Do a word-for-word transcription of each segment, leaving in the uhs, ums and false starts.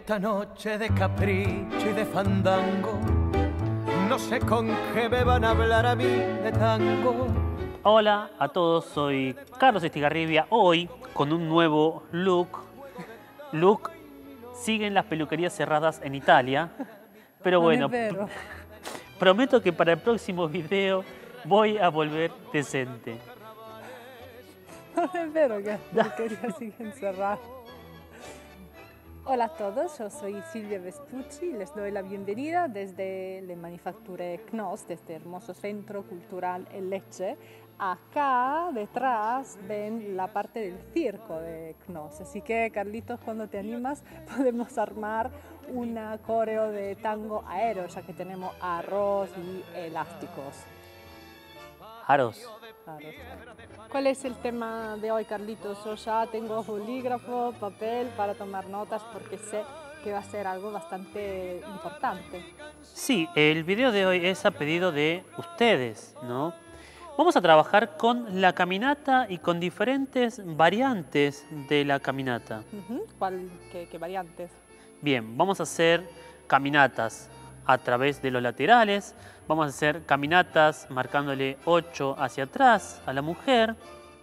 Esta noche de capricho y de fandango, no sé con qué me van a hablar a mí de tango. Hola a todos, soy Carlos Estigarribia, hoy con un nuevo look. Look, siguen las peluquerías cerradas en Italia, pero bueno, pr prometo que para el próximo video voy a volver decente. No es verdad que las peluquerías siguen cerradas. Hola a todos, yo soy Silvia Vespucci y les doy la bienvenida desde la Manufacture Knos, desde este hermoso centro cultural en Lecce. Acá detrás ven la parte del circo de Knos, así que Carlitos, cuando te animas podemos armar una coreo de tango aéreo, ya que tenemos arroz y elásticos. Aros. Aros. ¿Cuál es el tema de hoy, Carlitos? Yo ya tengo bolígrafo, papel para tomar notas porque sé que va a ser algo bastante importante. Sí, el video de hoy es a pedido de ustedes, ¿no? Vamos a trabajar con la caminata y con diferentes variantes de la caminata. Uh-huh. ¿Cuál, qué, qué variantes? Bien, vamos a hacer caminatas a través de los laterales. Vamos a hacer caminatas marcándole ocho hacia atrás a la mujer.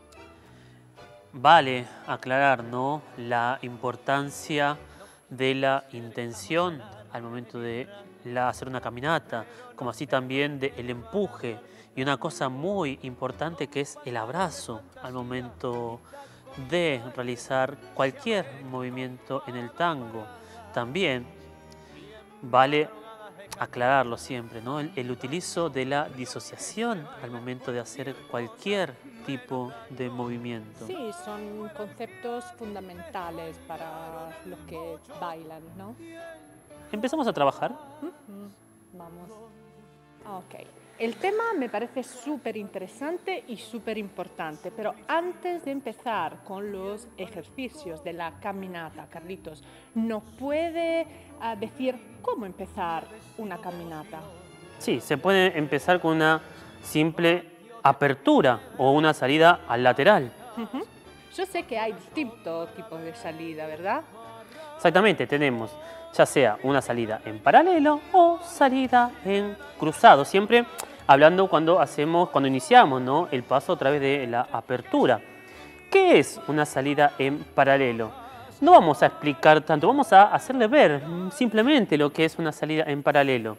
Vale aclarar, ¿no?, la importancia de la intención al momento de la, hacer una caminata, como así también del empuje. Y una cosa muy importante que es el abrazo al momento de realizar cualquier movimiento en el tango. También vale aclararlo siempre, ¿no? El, el utilizo de la disociación al momento de hacer cualquier tipo de movimiento. Sí, son conceptos fundamentales para los que bailan, ¿no? ¿Empezamos a trabajar? Uh-huh. Vamos. Ok. El tema me parece súper interesante y súper importante, pero antes de empezar con los ejercicios de la caminata, Carlitos, ¿nos puede uh, decir cómo empezar una caminata? Sí, se puede empezar con una simple apertura o una salida al lateral. Uh-huh. Yo sé que hay distintos tipos de salida, ¿verdad? Exactamente, tenemos ya sea una salida en paralelo o salida en cruzado, siempre hablando cuando hacemos, cuando iniciamos, ¿no?, el paso a través de la apertura. ¿Qué es una salida en paralelo? No vamos a explicar tanto, vamos a hacerle ver simplemente lo que es una salida en paralelo.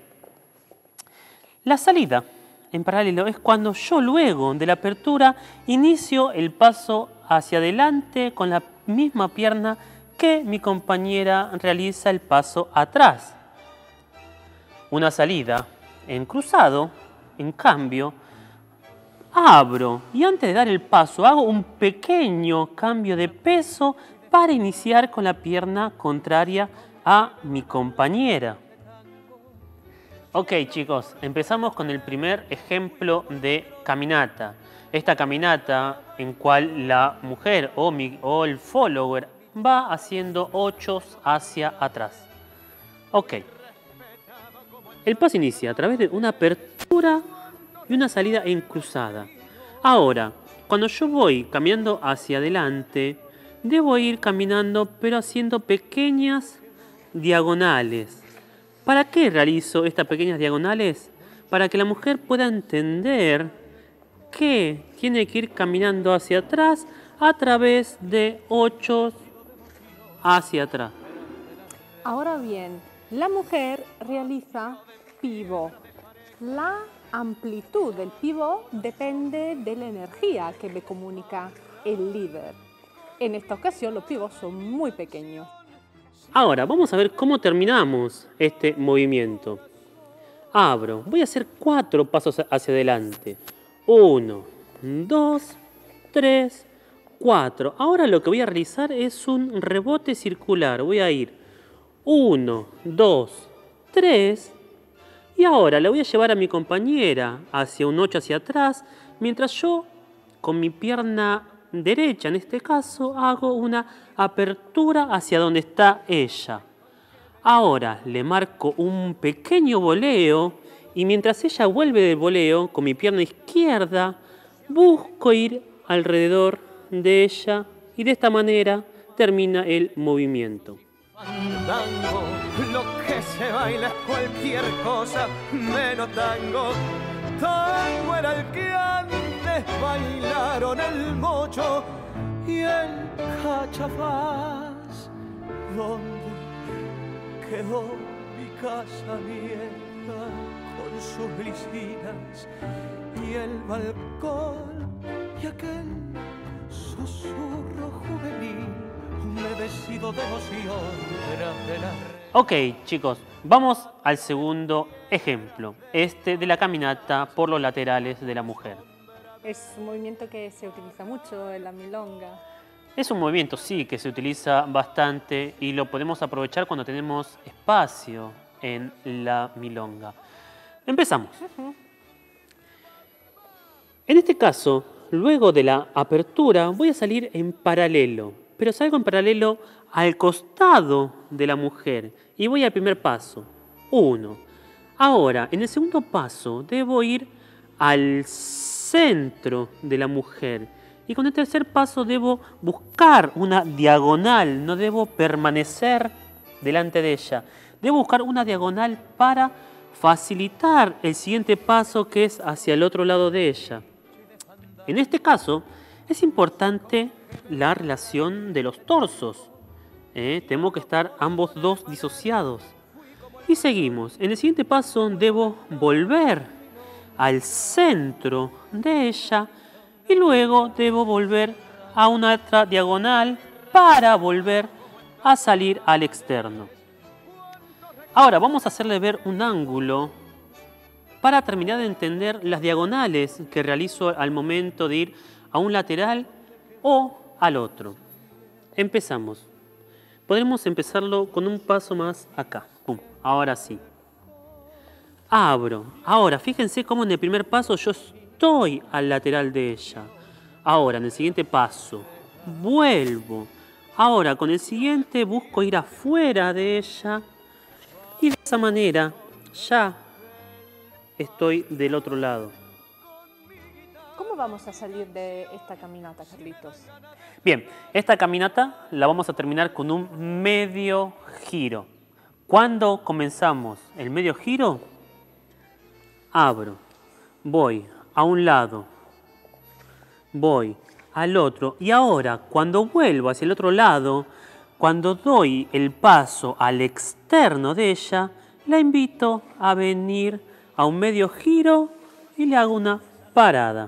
La salida en paralelo es cuando yo luego de la apertura inicio el paso hacia adelante con la misma pierna que mi compañera realiza el paso atrás. Una salida en cruzado, en cambio, abro y antes de dar el paso hago un pequeño cambio de peso para iniciar con la pierna contraria a mi compañera. Ok, chicos, empezamos con el primer ejemplo de caminata. Esta caminata en cual la mujer o, mi, o el follower va haciendo ochos hacia atrás. Ok. El paso inicia a través de una apertura y una salida en cruzada. Ahora, cuando yo voy caminando hacia adelante, debo ir caminando pero haciendo pequeñas diagonales. ¿Para qué realizo estas pequeñas diagonales? Para que la mujer pueda entender que tiene que ir caminando hacia atrás a través de ochos hacia atrás. Ahora bien, la mujer realiza pivot. La amplitud del pivot depende de la energía que me comunica el líder. En esta ocasión los pivots son muy pequeños. Ahora vamos a ver cómo terminamos este movimiento. Abro, voy a hacer cuatro pasos hacia adelante. Uno, dos, tres, cuatro. Ahora lo que voy a realizar es un rebote circular. Voy a ir uno, dos, tres. Y ahora la voy a llevar a mi compañera hacia un ocho hacia atrás, mientras yo con mi pierna derecha, en este caso, hago una apertura hacia donde está ella. Ahora le marco un pequeño voleo y mientras ella vuelve del voleo, con mi pierna izquierda, busco ir alrededor de ella y de esta manera termina el movimiento. Fandango, lo que se baila es cualquier cosa menos tango. Tango era el que antes bailaron el mocho y el cachafaz. ¿Dónde quedó mi casa vieja con sus lisinas y el balcón y aquel susurro juvenil humedecido de emoción tras de la red? Ok, chicos, vamos al segundo ejemplo, este de la caminata por los laterales de la mujer. Es un movimiento que se utiliza mucho en la milonga. Es un movimiento, sí, que se utiliza bastante y lo podemos aprovechar cuando tenemos espacio en la milonga. Empezamos. Uh-huh. En este caso, luego de la apertura, voy a salir en paralelo, pero salgo en paralelo al costado de la mujer y voy al primer paso. Uno. Ahora, en el segundo paso, debo ir al centro de la mujer. Y con el tercer paso debo buscar una diagonal, no debo permanecer delante de ella. Debo buscar una diagonal para facilitar el siguiente paso, que es hacia el otro lado de ella. En este caso, es importante la relación de los torsos. ¿eh? Tenemos que estar ambos dos disociados. Y seguimos. En el siguiente paso debo volver al centro de ella y luego debo volver a una otra diagonal para volver a salir al externo. Ahora vamos a hacerle ver un ángulo para terminar de entender las diagonales que realizo al momento de ir a un lateral o al otro. Empezamos. Podremos empezarlo con un paso más acá. Pum. Ahora sí. Abro. Ahora, fíjense cómo en el primer paso yo estoy al lateral de ella. Ahora, en el siguiente paso, vuelvo. Ahora, con el siguiente busco ir afuera de ella. Y de esa manera ya estoy del otro lado. ¿Cómo vamos a salir de esta caminata, Carlitos? Bien, esta caminata la vamos a terminar con un medio giro. ¿Cuándo comenzamos el medio giro? Abro, voy a un lado, voy al otro. Y ahora, cuando vuelvo hacia el otro lado, cuando doy el paso al externo de ella, la invito a venir a un medio giro y le hago una parada.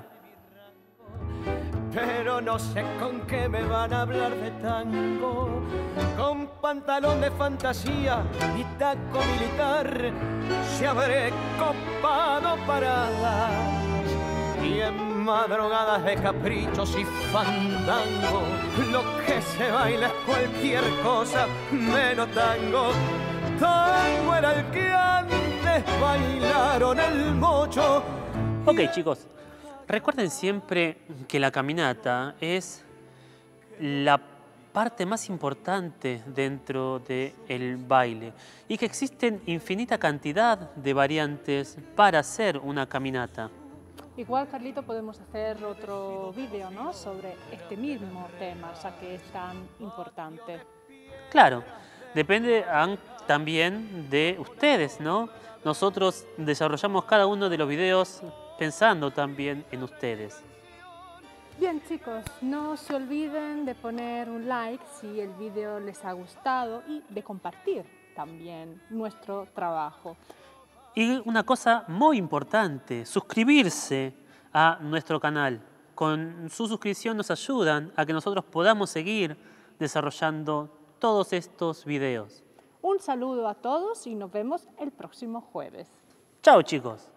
Pero no sé con qué me van a hablar de tango, con pantalón de fantasía y taco militar, se habré copado paradas y en madrugadas de caprichos y fandango, lo que se baila es cualquier cosa menos tango. Tango era el que antes bailaron el mocho. Ok, chicos. Recuerden siempre que la caminata es la parte más importante dentro del baile y que existen infinita cantidad de variantes para hacer una caminata. Igual, Carlito, podemos hacer otro vídeo, ¿no?, sobre este mismo tema, ya que es tan importante. Claro, depende también de ustedes, ¿no? Nosotros desarrollamos cada uno de los videos pensando también en ustedes. Bien, chicos, no se olviden de poner un like si el vídeo les ha gustado y de compartir también nuestro trabajo. Y una cosa muy importante, suscribirse a nuestro canal. Con su suscripción nos ayudan a que nosotros podamos seguir desarrollando todos estos videos. Un saludo a todos y nos vemos el próximo jueves. Chao, chicos.